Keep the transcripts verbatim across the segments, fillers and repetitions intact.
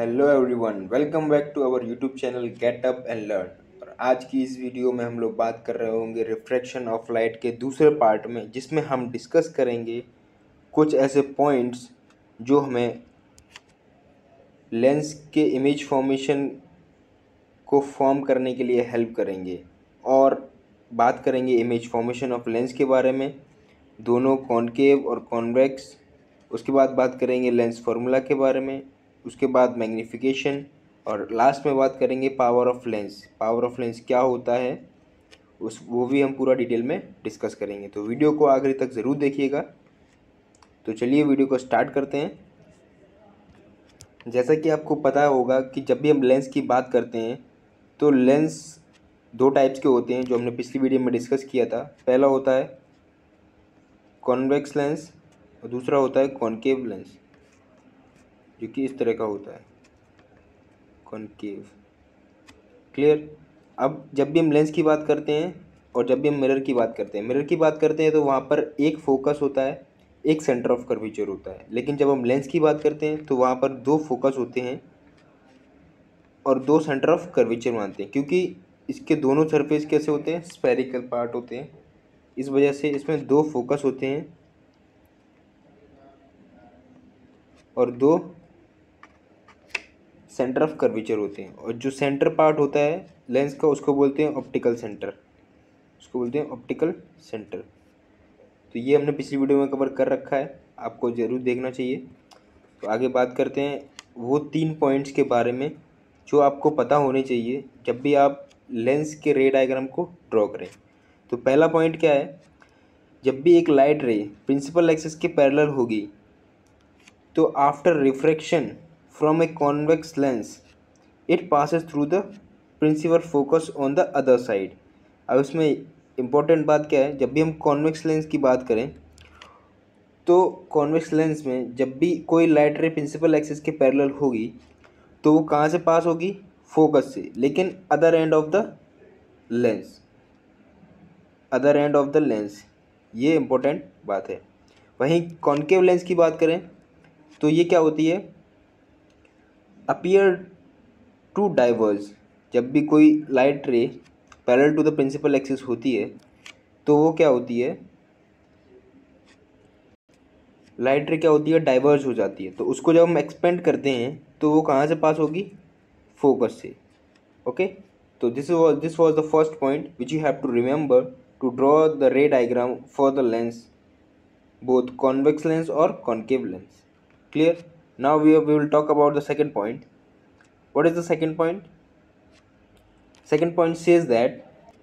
Hello everyone, welcome back to our YouTube channel Get Up and Learn. और आज की इस वीडियो में हम लोग बात कर रहे होंगे रिफ्रैक्शन ऑफ लाइट के दूसरे पार्ट में, जिसमें हम डिस्कस करेंगे कुछ ऐसे पॉइंट्स जो हमें लेंस के इमेज फॉर्मेशन को फॉर्म करने के लिए हेल्प करेंगे। और बात करेंगे इमेज फॉर्मेशन ऑफ लेंस के बारे में, दोनों कॉनकेव और कॉन्वेक्स। उसके बाद बात करेंगे लेंस फार्मूला के बारे में, उसके बाद मैग्नीफिकेशन, और लास्ट में बात करेंगे power of lens. Power of lens क्या होता है उस वो भी हम पूरा डिटेल में डिस्कस करेंगे। तो वीडियो को आखिरी तक ज़रूर देखिएगा। तो चलिए वीडियो को स्टार्ट करते हैं। जैसा कि आपको पता होगा कि जब भी हम लेंस की बात करते हैं तो लेंस दो टाइप्स के होते हैं, जो हमने पिछली वीडियो में डिस्कस किया था। पहला होता है कॉन्वेक्स लेंस और दूसरा होता है कॉनकेव लेंस, जो कि इस तरह का होता है, कॉनकेव। क्लियर। अब जब भी हम लेंस की बात करते हैं और जब भी हम मिरर की बात करते हैं मिरर की बात करते हैं तो वहाँ पर एक फोकस होता है, एक सेंटर ऑफ कर्वेचर होता है। लेकिन जब हम लेंस की बात करते हैं तो वहाँ पर दो फोकस होते हैं और दो सेंटर ऑफ कर्वेचर मानते हैं, क्योंकि इसके दोनों सरफेस कैसे होते हैं, स्फेरिकल पार्ट होते हैं। इस वजह से इसमें दो फोकस होते हैं और दो सेंटर ऑफ कर्वेचर होते हैं। और जो सेंटर पार्ट होता है लेंस का उसको बोलते हैं ऑप्टिकल सेंटर, उसको बोलते हैं ऑप्टिकल सेंटर। तो ये हमने पिछली वीडियो में कवर कर रखा है, आपको ज़रूर देखना चाहिए। तो आगे बात करते हैं वो तीन पॉइंट्स के बारे में जो आपको पता होने चाहिए जब भी आप लेंस के रे डायग्राम को ड्रॉ करें। तो पहला पॉइंट क्या है, जब भी एक लाइट रे प्रिंसिपल एक्सिस के पैरेलल होगी तो after refraction from a convex lens it passes through the principal focus on the other side. अब इसमें इम्पोर्टेंट बात क्या है, जब भी हम कॉन्वेक्स लेंस की बात करें तो कॉन्वेक्स लेंस में जब भी कोई लाइट रे प्रिंसिपल एक्सिस के पैरेलल होगी तो वो कहाँ से पास होगी, फोकस से, लेकिन other end of the lens, other end of the lens, ये इम्पोर्टेंट बात है। वहीं कॉन्केव लेंस की बात करें तो ये क्या होती है, अपीयर टू डाइवर्ज। जब भी कोई light ray parallel to the principal axis होती है तो वो क्या होती है, लाइट रे क्या होती है, डाइवर्ज हो जाती है। तो उसको जब हम एक्सपेंड करते हैं तो वो कहाँ से पास होगी, फोकस से। ओके, तो this was this was the first point which you have to remember to draw the ray diagram for the lens, both convex lens और concave lens. Clear. Now we we will talk about the second point. What is the second point? Second point says that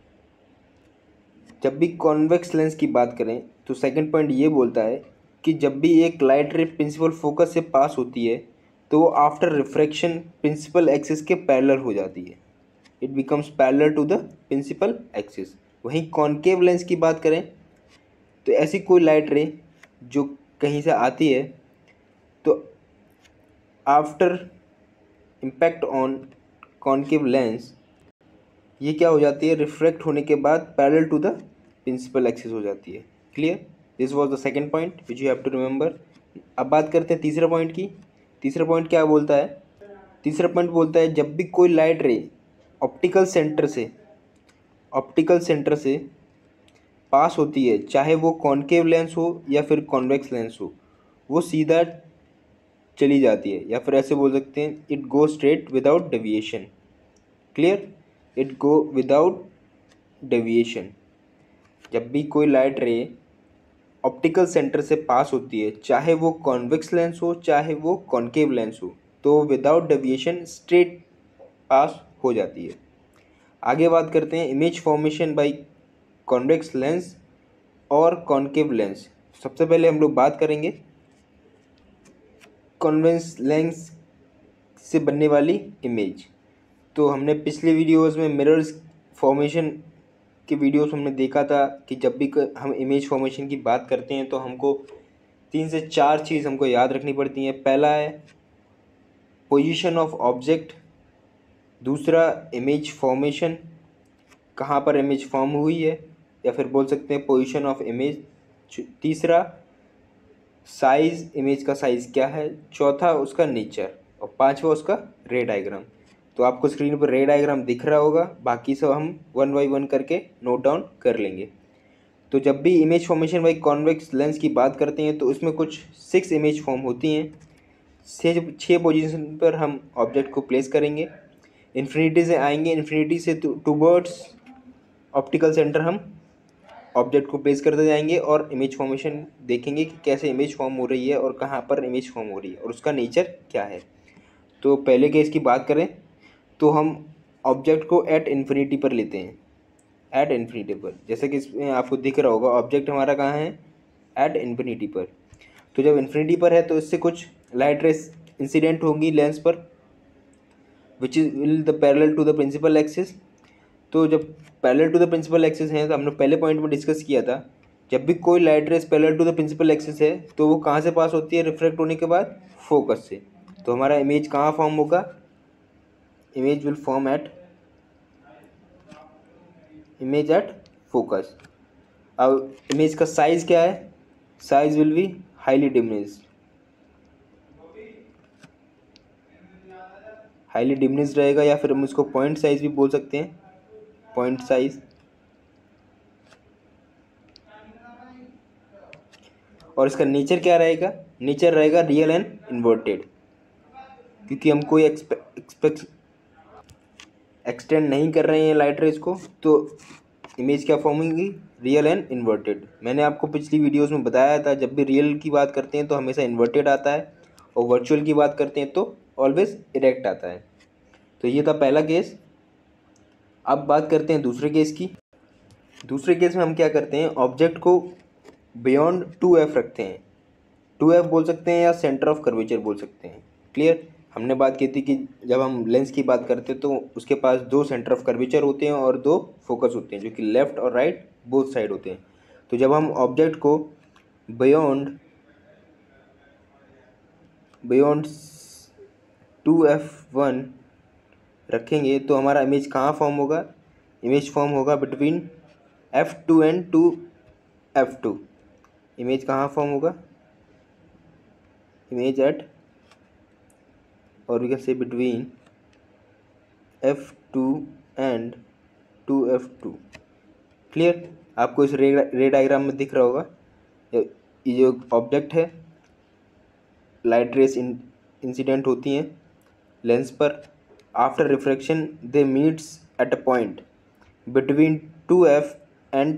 जब भी convex lens की बात करें तो second point ये बोलता है कि जब भी एक लाइट रे प्रिंसिपल फोकस से पास होती है तो वो आफ्टर रिफ्रैक्शन प्रिंसिपल एक्सिस के पैरेलल हो जाती है, it becomes parallel to the principal axis. वहीं कॉन्केव लेंस की बात करें तो ऐसी कोई लाइट रे जो कहीं से आती है तो after impact on concave lens ये क्या हो जाती है, रिफ्रैक्ट होने के बाद parallel to the principal axis हो जाती है। Clear. This was the second point which you have to remember. अब बात करते हैं तीसरे पॉइंट की। तीसरा पॉइंट क्या बोलता है, तीसरा पॉइंट बोलता है जब भी कोई लाइट रे ऑप्टिकल सेंटर से ऑप्टिकल सेंटर से पास होती है, चाहे वो कॉन्केव लेंस हो या फिर कॉन्वेक्स लेंस हो, वो सीधा चली जाती है, या फिर ऐसे बोल सकते हैं it go straight without deviation. Clear, it go without deviation. जब भी कोई लाइट रे ऑप्टिकल सेंटर से पास होती है, चाहे वो कॉन्वेक्स लेंस हो चाहे वो कॉन्केव लेंस हो, तो विदाउट डेविएशन स्ट्रेट पास हो जाती है। आगे बात करते हैं image formation by convex lens और कॉन्केव लेंस। सबसे पहले हम लोग बात करेंगे कॉन्वेक्स लेंस से बनने वाली इमेज। तो हमने पिछले वीडियोस में मिरर्स फॉर्मेशन के वीडियोस हमने देखा था कि जब भी हम इमेज फॉर्मेशन की बात करते हैं तो हमको तीन से चार चीज़ हमको याद रखनी पड़ती हैं। पहला है पोजीशन ऑफ ऑब्जेक्ट, दूसरा इमेज फॉर्मेशन, कहाँ पर इमेज फॉर्म हुई है, या फिर बोल सकते हैं पोजीशन ऑफ इमेज, तीसरा साइज़, इमेज का साइज़ क्या है, चौथा उसका नेचर। और पांचवा उसका रे डायग्राम। तो आपको स्क्रीन पर रे डायग्राम दिख रहा होगा, बाकी सब हम वन बाई वन करके नोट डाउन कर लेंगे। तो जब भी image formation by convex lens की बात करते हैं तो उसमें कुछ सिक्स इमेज फॉर्म होती हैं। छः छः पोजीशन पर हम ऑब्जेक्ट को प्लेस करेंगे, इन्फिनिटी से आएंगे, इन्फिनिटी से टूवर्ड्स ऑप्टिकल सेंटर हम ऑब्जेक्ट को प्लेस करते जाएंगे और इमेज फॉर्मेशन देखेंगे कि कैसे इमेज फॉर्म हो रही है और कहाँ पर इमेज फॉर्म हो रही है और उसका नेचर क्या है। तो पहले केस की बात करें तो हम ऑब्जेक्ट को एट इन्फिनिटी पर लेते हैं, एट इन्फिनिटी पर, जैसे कि इसमें आपको दिख रहा होगा ऑब्जेक्ट हमारा कहाँ है, एट इन्फिनिटी पर। तो जब इन्फिनिटी पर है तो इससे कुछ लाइट रेस इंसिडेंट होंगी लेंस पर, which is will the parallel to the principal axis. तो जब parallel to the principal axis है तो हमने पहले पॉइंट में डिस्कस किया था, जब भी कोई light rays parallel to the principal axis है तो वो कहाँ से पास होती है, रिफ्रैक्ट होने के बाद फोकस से। तो हमारा इमेज कहाँ फॉर्म होगा, image will form at image at focus. अब इमेज का साइज क्या है, size will be highly diminished, highly diminished रहेगा, या फिर हम इसको पॉइंट साइज भी बोल सकते हैं, पॉइंट साइज। और इसका नेचर क्या रहेगा, नेचर रहेगा रियल एंड इन्वर्टेड, क्योंकि हम कोई एक्सपेक्ट एक्सटेंड नहीं कर रहे हैं लाइट रेज को, तो इमेज क्या फॉर्म होगी, रियल एंड इन्वर्टेड। मैंने आपको पिछली वीडियोस में बताया था जब भी रियल की बात करते हैं तो हमेशा इन्वर्टेड आता है और वर्चुअल की बात करते हैं तो ऑलवेज इरेक्ट आता है। तो ये था पहला केस। अब बात करते हैं दूसरे केस की। दूसरे केस में हम क्या करते हैं, ऑब्जेक्ट को बियॉन्ड टू एफ रखते हैं, टू एफ बोल सकते हैं या सेंटर ऑफ कर्वेचर बोल सकते हैं। क्लियर, हमने बात की थी कि जब हम लेंस की बात करते हैं तो उसके पास दो सेंटर ऑफ कर्वेचर होते हैं और दो फोकस होते हैं, जो कि लेफ़्ट और राइट बोथ साइड होते हैं। तो जब हम ऑब्जेक्ट को beyond beyond two F one रखेंगे तो हमारा इमेज कहाँ फॉर्म होगा, इमेज फॉर्म होगा between F two and two F two. Image कहाँ फॉर्म होगा, इमेज एट, और we can say between F two and two F two. Clear, आपको इस रे रे डायग्राम में दिख रहा होगा, ये जो ऑब्जेक्ट है, लाइट रेस इंसिडेंट होती हैं लेंस पर, after refraction they meets at a point between two F and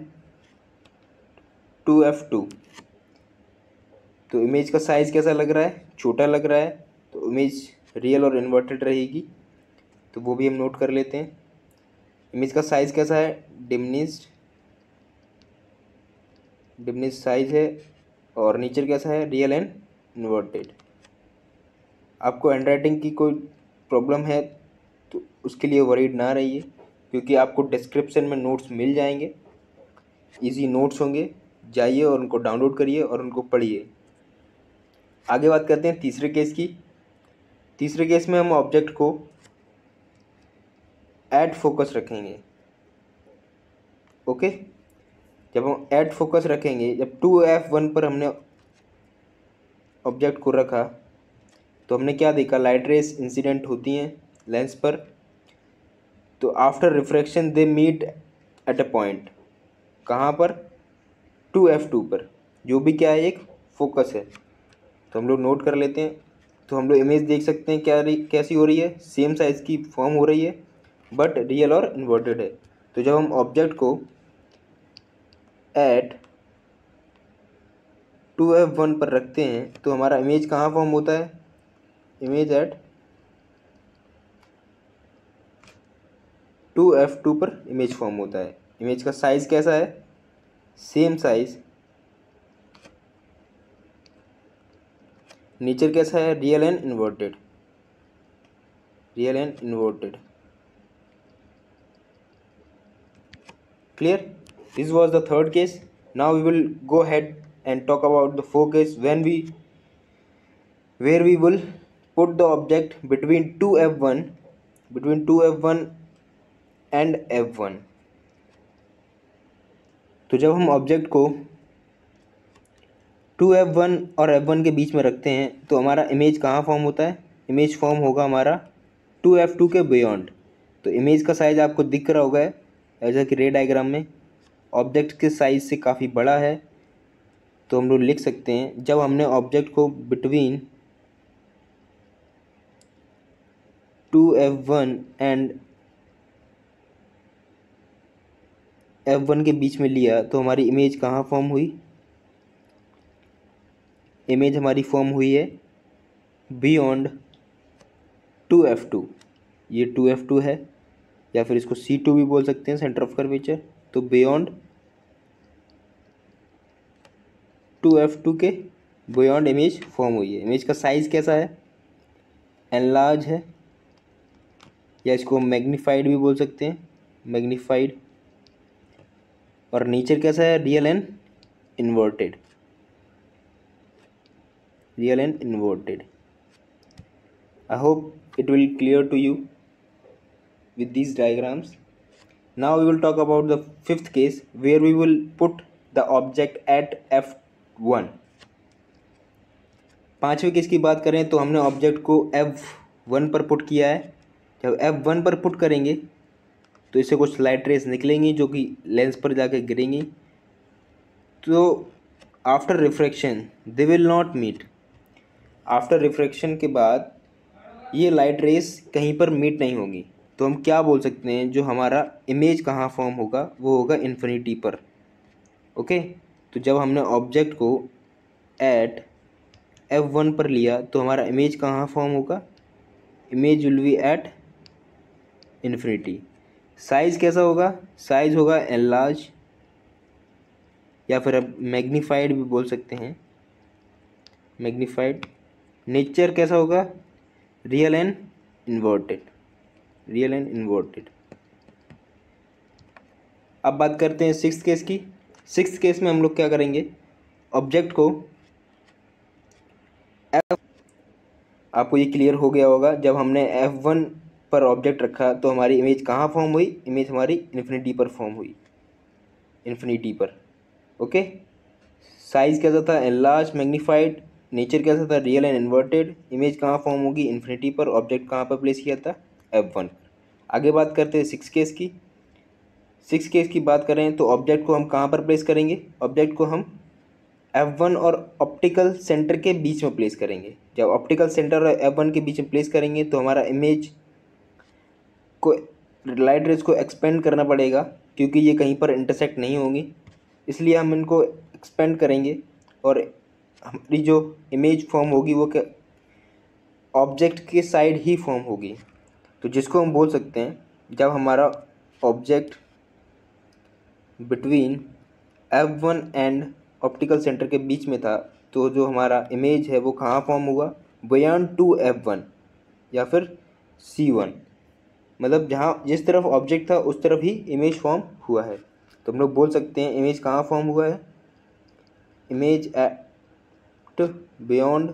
two F two. तो इमेज का साइज़ कैसा लग रहा है, छोटा लग रहा है, तो इमेज रियल और इन्वर्टेड रहेगी, तो वो भी हम नोट कर लेते हैं। इमेज का साइज़ कैसा है, डिमिनिश्ड, डिमिनिश्ड साइज है, और नेचर कैसा है, रियल एंड इन्वर्टेड। आपको हैंडराइटिंग की कोई प्रॉब्लम है तो उसके लिए वरीड ना रहिए, क्योंकि आपको डिस्क्रिप्शन में नोट्स मिल जाएंगे, इजी नोट्स होंगे, जाइए और उनको डाउनलोड करिए और उनको पढ़िए। आगे बात करते हैं तीसरे केस की। तीसरे केस में हम ऑब्जेक्ट को एट फोकस रखेंगे। ओके, जब हम एट फोकस रखेंगे, जब टू एफ वन पर हमने ऑब्जेक्ट को रखा तो हमने क्या देखा, लाइट रेस इंसिडेंट होती हैं लेंस पर, तो after refraction they meet at a point, कहाँ पर, टू एफ टू पर, जो भी क्या है एक फोकस है। तो हम लोग नोट कर लेते हैं। तो हम लोग इमेज देख सकते हैं क्या कैसी हो रही है, सेम साइज़ की फॉर्म हो रही है बट रियल और इन्वर्टेड है। तो जब हम ऑब्जेक्ट को एट टू एफ वन पर रखते हैं तो हमारा इमेज कहाँ फॉर्म होता है, image at two F two पर इमेज फॉर्म होता है। इमेज का साइज़ कैसा है, सेम साइज़, नेचर कैसा है, real and inverted, real and inverted. Clear? This was the third case. Now we will go ahead and talk about the fourth case when we where we will put the object between two F one between two F one and F one. तो जब हम object को two F one और F one के बीच में रखते हैं तो हमारा इमेज कहाँ फॉर्म होता है, इमेज फॉर्म होगा हमारा टू एफ टू के बियॉन्ड। तो इमेज का साइज़ आपको दिख रहा होगा ऐसा कि रे डायग्राम में ऑब्जेक्ट के साइज़ से काफ़ी बड़ा है। तो हम लोग लिख सकते हैं जब हमने ऑब्जेक्ट को between two F one and F one के बीच में लिया तो हमारी इमेज कहाँ फॉर्म हुई, इमेज हमारी फॉर्म हुई है बियॉन्ड टू एफ टू। ये टू एफ टू है या फिर इसको सी टू भी बोल सकते हैं, सेंटर ऑफ कर्वेचर। तो बियॉन्ड टू एफ टू के बियॉन्ड इमेज फॉर्म हुई है। इमेज का साइज़ कैसा है, एनलार्ज है, या इसको मैग्नीफाइड भी बोल सकते हैं, मैग्नीफाइड। और नेचर कैसा है, real and inverted, real and inverted. I hope it will clear to you with these diagrams. Now we will talk about the fifth case where we will put the object at F one. पांचवें case की बात करें तो हमने object को F one पर put किया है। जब एफ वन पर पुट करेंगे तो इससे कुछ लाइट रेस निकलेंगी जो कि लेंस पर जाकर गिरेंगी। तो after refraction they will not meet. After refraction के बाद ये लाइट रेस कहीं पर मीट नहीं होगी। तो हम क्या बोल सकते हैं, जो हमारा इमेज कहाँ फॉर्म होगा वो होगा इन्फिनिटी पर। ओके, तो जब हमने ऑब्जेक्ट को एट एफ वन पर लिया तो हमारा इमेज कहाँ फॉर्म होगा, image will be at infinity. Size कैसा होगा, साइज़ होगा एनलार्ज या फिर अब मैग्नीफाइड भी बोल सकते हैं, मैग्नीफाइड। नेचर कैसा होगा, real and inverted, real and inverted. अब बात करते हैं सिक्स्थ केस की। सिक्स्थ केस में हम लोग क्या करेंगे, ऑब्जेक्ट को एफ, आपको ये क्लियर हो गया होगा, जब हमने एफ वन पर ऑब्जेक्ट रखा तो हमारी इमेज कहाँ फॉर्म हुई, इमेज हमारी इन्फिनिटी पर फॉर्म हुई, इन्फिनिटी पर। ओके, साइज़ कैसा था, एनलार्ज, मैग्नीफाइड। नेचर कैसा था, रियल एंड इन्वर्टेड। इमेज कहाँ फॉर्म होगी, इन्फिनिटी पर। ऑब्जेक्ट कहाँ पर प्लेस किया था, एफ वन। आगे बात करते हैं सिक्स केस की। सिक्स केस की बात करें तो ऑब्जेक्ट को हम कहाँ पर प्लेस करेंगे, ऑब्जेक्ट को हम एफ वन और ऑप्टिकल सेंटर के बीच में प्लेस करेंगे। जब ऑप्टिकल सेंटर और एफ वन के बीच में प्लेस करेंगे तो हमारा इमेज को लाइट रेज को एक्सपेंड करना पड़ेगा क्योंकि ये कहीं पर इंटरसेक्ट नहीं होंगी, इसलिए हम इनको एक्सपेंड करेंगे और हमारी जो इमेज फॉर्म होगी वो क्या ऑब्जेक्ट के साइड ही फॉर्म होगी। तो जिसको हम बोल सकते हैं, जब हमारा object between F one and optical centre के बीच में था तो जो हमारा इमेज है वो कहाँ फॉर्म हुआ, बियॉन्ड टू एफ वन या फिर सी वन। मतलब जहाँ जिस तरफ ऑब्जेक्ट था उस तरफ ही इमेज फॉर्म हुआ है। तो हम लोग बोल सकते हैं इमेज कहाँ फॉर्म हुआ है, image at beyond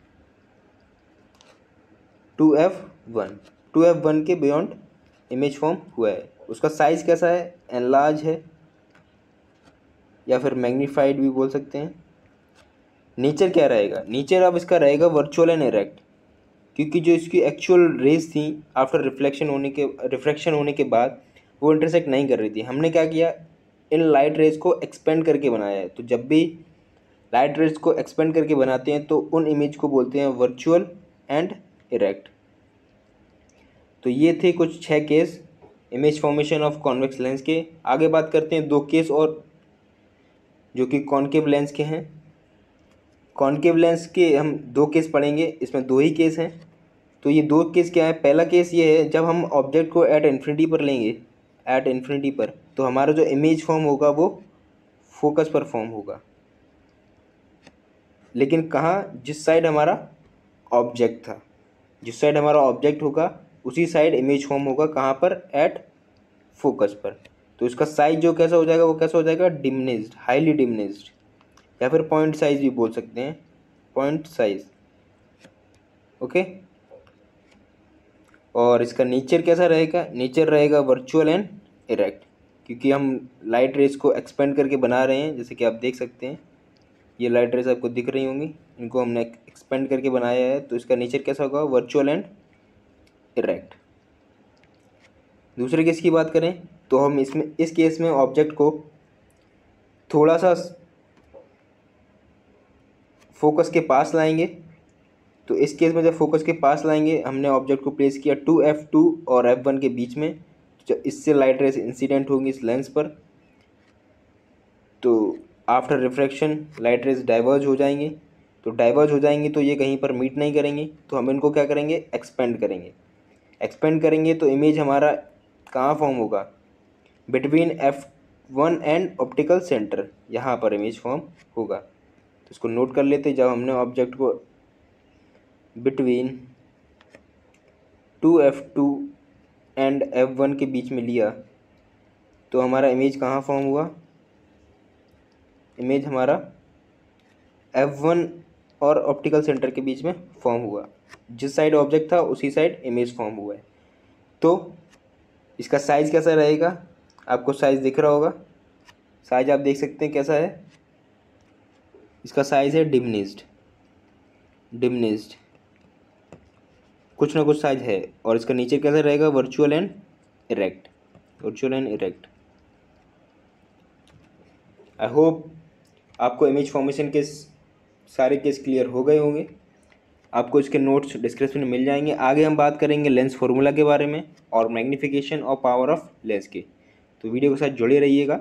two F one, two F one के बियॉन्ड इमेज फॉर्म हुआ है। उसका साइज़ कैसा है, एनलार्ज है या फिर मैग्नीफाइड भी बोल सकते हैं। नेचर क्या रहेगा, नेचर अब इसका रहेगा वर्चुअल एंड इरेक्ट, क्योंकि जो इसकी एक्चुअल रेज थी आफ्टर रिफ्लेक्शन होने के रिफ्रैक्शन होने के बाद वो इंटरसेक्ट नहीं कर रही थी। हमने क्या किया, इन लाइट रेज को एक्सपेंड करके बनाया है। तो जब भी लाइट रेज को एक्सपेंड करके बनाते हैं तो उन इमेज को बोलते हैं वर्चुअल एंड इरेक्ट। तो ये थे कुछ छः case image formation of convex lens के। आगे बात करते हैं दो केस और जो कि कॉनकेव लेंस के हैं। कॉनकेव लेंस के हम दो केस पढ़ेंगे, इसमें दो ही केस हैं। तो ये दो केस क्या है, पहला केस ये है जब हम ऑब्जेक्ट को एट इन्फिनिटी पर लेंगे, एट इन्फिनिटी पर तो हमारा जो इमेज फॉर्म होगा वो फोकस पर फॉर्म होगा, लेकिन कहाँ, जिस साइड हमारा ऑब्जेक्ट था, जिस साइड हमारा ऑब्जेक्ट होगा उसी साइड इमेज फॉर्म होगा, कहाँ पर, एट फोकस पर। तो इसका साइज जो कैसा हो जाएगा, वो कैसा हो जाएगा, डिमिनिश्ड, हाईली डिमिनिश्ड या फिर पॉइंट साइज भी बोल सकते हैं, पॉइंट साइज। ओके, और इसका नेचर कैसा रहेगा, नेचर रहेगा वर्चुअल एंड इरेक्ट, क्योंकि हम लाइट रेज को एक्सपेंड करके बना रहे हैं, जैसे कि आप देख सकते हैं ये लाइट रेज आपको दिख रही होंगी, इनको हमने एक्सपेंड करके बनाया है, तो इसका नेचर कैसा होगा, वर्चुअल एंड इरेक्ट। दूसरे केस की बात करें तो हम इसमें इस केस में ऑब्जेक्ट को थोड़ा सा फोकस के पास लाएंगे। तो इस केस में जब फोकस के पास लाएंगे, हमने ऑब्जेक्ट को प्लेस किया टू एफ टू और एफ वन के बीच में, जब इससे लाइट रेज इंसिडेंट होंगी इस लेंस पर, तो after refraction light rays diverge हो जाएंगे। तो डाइवर्ज हो जाएंगी तो ये कहीं पर मीट नहीं करेंगी, तो हम इनको क्या करेंगे, एक्सपेंड करेंगे। एक्सपेंड करेंगे तो इमेज हमारा कहाँ फॉर्म होगा, between F one and optical centre, यहाँ पर इमेज फॉर्म होगा। तो इसको नोट कर लेते, जब हमने ऑब्जेक्ट को between two F two and F one के बीच में लिया, तो हमारा इमेज कहाँ फॉर्म हुआ, इमेज हमारा एफ वन और ऑप्टिकल सेंटर के बीच में फॉर्म हुआ। जिस साइड ऑब्जेक्ट था उसी साइड इमेज फॉर्म हुआ है। तो इसका साइज़ कैसा रहेगा, आपको साइज़ दिख रहा होगा, साइज आप देख सकते हैं कैसा है, इसका साइज़ है डिमिनिश्ड, डिमिनिश्ड कुछ ना कुछ साइज है। और इसका नीचे कैसा रहेगा, virtual and erect, virtual and erect. I hope आपको इमेज फॉर्मेशन के सारे केस क्लियर हो गए होंगे। आपको इसके नोट्स डिस्क्रिप्शन में मिल जाएंगे। आगे हम बात करेंगे लेंस फार्मूला के बारे में और मैग्नीफिकेशन और पावर ऑफ लेंस के, तो वीडियो के साथ जुड़े रहिएगा।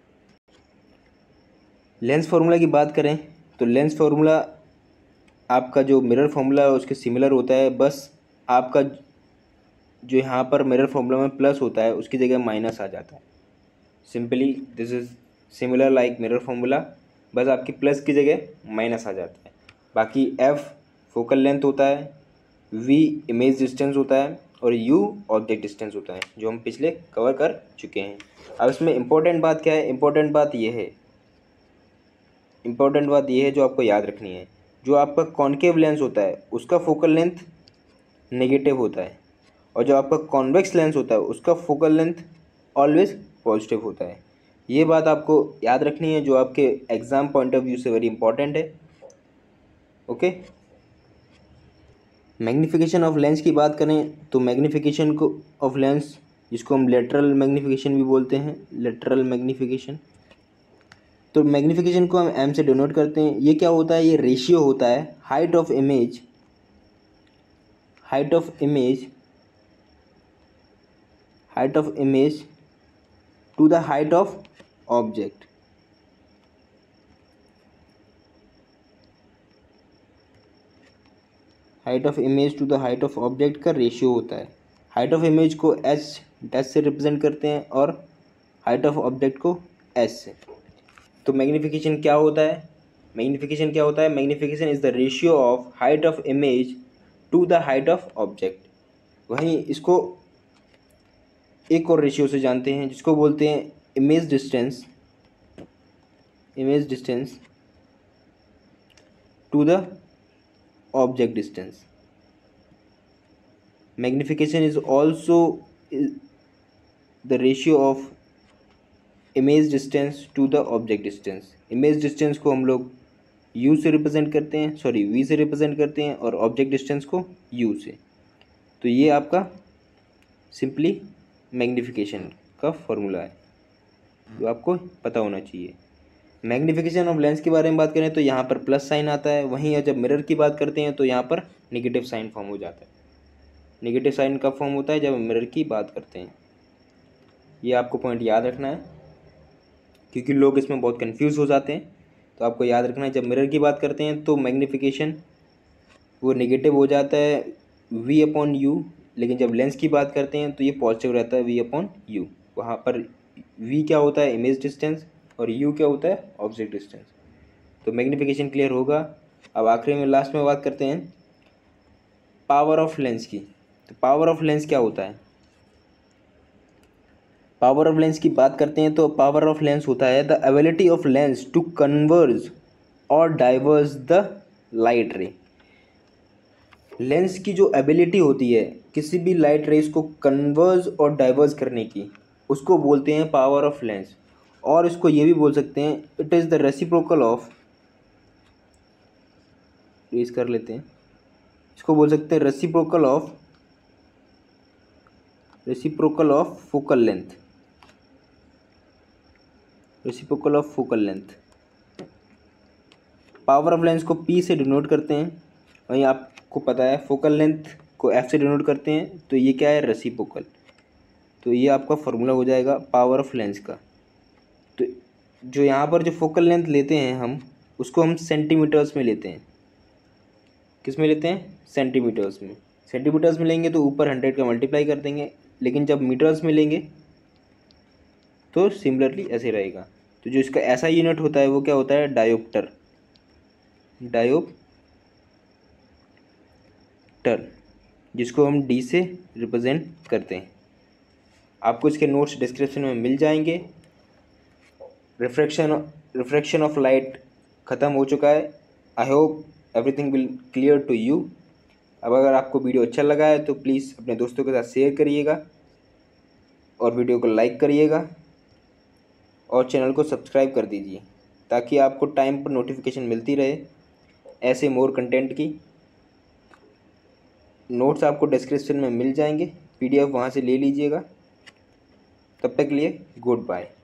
लेंस फार्मूला की बात करें तो लेंस फार्मूला आपका जो मिरर फार्मूला है उसके सिमिलर होता है, बस आपका जो यहाँ पर मिरर फार्मूला में प्लस होता है उसकी जगह माइनस आ जाता है। Simply this is similar like mirror formula, बस आपकी प्लस की जगह माइनस आ जाता है। बाकी एफ फोकल लेंथ होता है, वी इमेज डिस्टेंस होता है और यू ऑब्जेक्ट डिस्टेंस होता है, जो हम पिछले कवर कर चुके हैं। अब इसमें इम्पोर्टेंट बात क्या है, इम्पोर्टेंट बात ये है इम्पोर्टेंट बात ये है जो आपको याद रखनी है, जो आपका कॉन्केव लेंस होता है उसका फोकल लेंथ नेगेटिव होता है, और जो आपका कॉन्वेक्स लेंस होता है उसका फोकल लेंथ ऑलवेज पॉजिटिव होता है। ये बात आपको याद रखनी है, जो आपके एग्ज़ाम पॉइंट ऑफ व्यू से वेरी इंपॉर्टेंट है। ओके, मैग्नीफिकेशन ऑफ लेंस की बात करें तो मैग्नीफिकेशन को ऑफ लेंस, जिसको हम लेटरल मैग्नीफिकेशन भी बोलते हैं, लेटरल मैग्नीफिकेशन, तो मैग्नीफिकेशन को हम एम से डिनोट करते हैं। ये क्या होता है, ये रेशियो होता है height of image, height of image height of image to the height of object. Height of image to the height of object का रेशियो होता है। हाइट ऑफ इमेज को एच डैश से रिप्रेजेंट करते हैं और हाइट ऑफ ऑब्जेक्ट को S से। तो मैग्नीफिकेशन क्या होता है, मैग्नीफिकेशन क्या होता है magnification is the ratio of height of image to the height of object. वहीं इसको एक और रेशियो से जानते हैं जिसको बोलते हैं image distance, image distance to the object distance. Magnification is also the ratio of image distance to the object distance. Image distance को हम लोग u से रिप्रेजेंट करते हैं, सॉरी v से रिप्रेजेंट करते हैं, और ऑब्जेक्ट डिस्टेंस को u से। तो ये आपका सिंपली मैग्नीफिकेशन का फॉर्मूला है जो आपको पता होना चाहिए। मैग्नीफिकेशन ऑफ लेंस के बारे में बात करें तो यहाँ पर प्लस साइन आता है, वहीं जब मिरर की बात करते हैं तो यहाँ पर नेगेटिव साइन फॉर्म हो जाता है। नेगेटिव साइन कब फॉर्म होता है, जब मिरर की बात करते हैं। ये आपको पॉइंट याद रखना है क्योंकि लोग इसमें बहुत कंफ्यूज हो जाते हैं। तो आपको याद रखना है जब मिरर की बात करते हैं तो मैग्नीफिकेशन वो नेगेटिव हो जाता है v अपॉन यू, लेकिन जब लेंस की बात करते हैं तो ये पॉजिटिव रहता है v अपॉन यू। वहाँ पर v क्या होता है, इमेज डिस्टेंस, और u क्या होता है, ऑब्जेक्ट डिस्टेंस। तो मैग्नीफिकेशन क्लियर होगा। अब आखिरी में लास्ट में बात करते हैं पावर ऑफ लेंस की। तो पावर ऑफ लेंस क्या होता है, पावर ऑफ लेंस की बात करते हैं तो पावर ऑफ लेंस होता है the ability of lens to converge और diverse the light ray. Lens की जो एबिलिटी होती है किसी भी लाइट रेस को कन्वर्ज और डाइवर्स करने की, उसको बोलते हैं पावर ऑफ लेंस। और इसको ये भी बोल सकते हैं it is the reciprocal of trace कर लेते हैं। इसको बोल सकते हैं reciprocal of reciprocal of focal length reciprocal of focal length. Power of lens को पी से डिनोट करते हैं, वहीं आपको पता है फोकल लेंथ को एफ से डिनोट करते हैं, तो ये क्या है, रेसिप्रोकल। तो ये आपका फॉर्मूला हो जाएगा पावर ऑफ लेंस का। तो जो यहाँ पर जो फोकल लेंथ लेते हैं हम, उसको हम सेंटीमीटर्स में लेते हैं। किस में लेते हैं, सेंटीमीटर्स में। सेंटीमीटर्स में लेंगे तो ऊपर हंड्रेड का मल्टीप्लाई कर देंगे, लेकिन जब मीटर्स में लेंगे तो सिमिलरली ऐसे रहेगा। तो जो इसका ऐसा यूनिट होता है वो क्या होता है, डायोप्टर डायोप्टर जिसको हम डी से रिप्रेजेंट करते हैं। आपको इसके नोट्स डिस्क्रिप्शन में मिल जाएंगे। रिफ्रैक्शन रिफ्रैक्शन ऑफ लाइट ख़त्म हो चुका है। I hope everything will clear to you. अब अगर आपको वीडियो अच्छा लगा है तो प्लीज़ अपने दोस्तों के साथ शेयर करिएगा और वीडियो को लाइक करिएगा और चैनल को सब्सक्राइब कर दीजिए, ताकि आपको टाइम पर नोटिफिकेशन मिलती रहे ऐसे मोर कंटेंट की। नोट्स आपको डिस्क्रिप्शन में मिल जाएंगे, पीडीएफ वहाँ से ले लीजिएगा। तब तक के लिए गुड बाय।